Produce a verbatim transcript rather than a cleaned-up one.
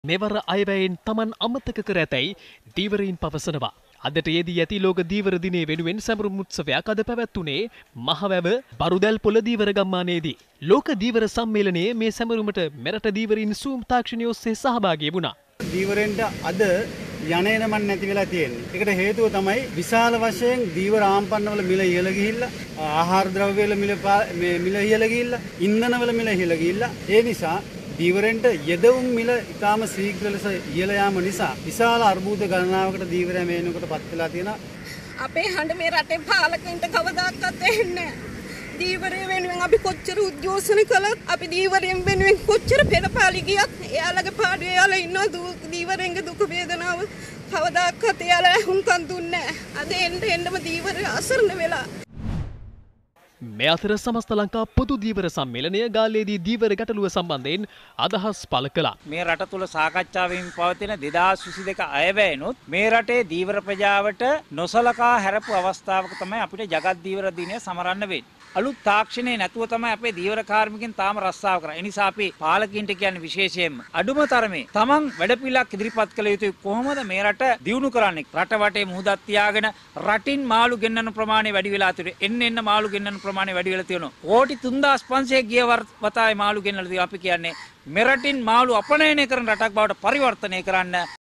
මෙවර අයවැයෙන් තමන් අමතක කර ඇතැයි දීවරයින් පවසනවා. අදට යෙදී ඇති ලෝක දීවර දිනය වෙනුවෙන් සැමරුම් උත්සවයක් අද පැවැත්වුණේ මහවැව බරුදැල්පොළ දීවර ගම්මානයේදී. ලෝක දීවර සම්මේලනයේ මේ සැමරුමට මෙරට දීවරින් සූම් තාක්ෂණය ඔස්සේ සහභාගී වුණා. දීවරෙන්ට අද යන එන මන් නැති වෙලා තියෙන්නේ. ඒකට හේතුව තමයි විශාල වශයෙන් දීවර ආම්පන්නවල මිල ඉහළ ගිහිල්ලා, ආහාර ද්‍රව්‍ය වල මිල මේ මිල ඉහළ ගිහිල්ලා, ඉන්ධන වල මිල ඉහළ ගිහිල්ලා. ඒ නිසා දීවරෙන්ට යෙදවුම් මිල ඉතාම ශීඝ්‍ර ලෙස ඉහළ යාම නිසා විශාල අර්බුද ගණනාවකට දීවරය මේ වෙනකොට පත් වෙලා තියෙනවා. අපේ හඬ මේ රටේ පාලකයින්ට කවදාකවත් ඇහෙන්නේ නැහැ. දීවරය වෙනුවෙන් අපි කොච්චර උද්ඝෝෂණ කළත්, අපි දීවරයෙන් වෙනුවෙන් කොච්චර පෙරපාලි ගියත්, එයාලගේ පාඩුවේ එයාලා ඉන්නවා දීවරෙන්ගේ දුක වේදනාව කවදාකවත් එයාලා හුම්කන් දුන්නේ නැහැ. අද එන්න එන්නම දීවරය අසරණ වෙලා. මේ අතර සමස්ත ලංකා පොදු දීවර සම්මේලනය ගාල්ලේදී දීවර ගැටලුව සම්බන්ධයෙන් අදහස් පළ කළා. මේ රට තුල සාකච්ඡාවෙන් පවතින දෙදාස් විසිදෙක අයවැයනොත් මේ රටේ දීවර ප්‍රජාවට නොසලකා හැරපු අවස්ථාවක තමයි අපිට ජගත් දීවර දිනය සමරන්න වෙන්නේ. අලුත් තාක්ෂණේ නැතුව තමයි අපේ දීවර කාර්මිකයන් තාම රස්සාව කරන්නේ. ඒ නිසා අපි පාලකින්ට කියන්නේ විශේෂයෙන්ම අඩුම තරමේ තමන් වැඩපිළිවෙලක් ඉදිරිපත් කළ යුතුයි. කොහොමද මේ රට දියුණු කරන්නේ? රට වටේ මුහුදක් තියාගෙන රටින් මාළු ගෙන්නන ප්‍රමාණය වැඩි වෙලා තිබේ. එන්න එන්න මාළු ගෙන්නන ප්‍රමාණය වැඩි වෙලා තියෙනවා. කෝටි තුන්දාස් පන්සියයක් ගිය වතාවේ මාළු ගෙන්නලා තියෙනවා. අපි කියන්නේ මෙරටින් මාළු අපනයනය කරන රටක් බවට පරිවර්තනය කරන්න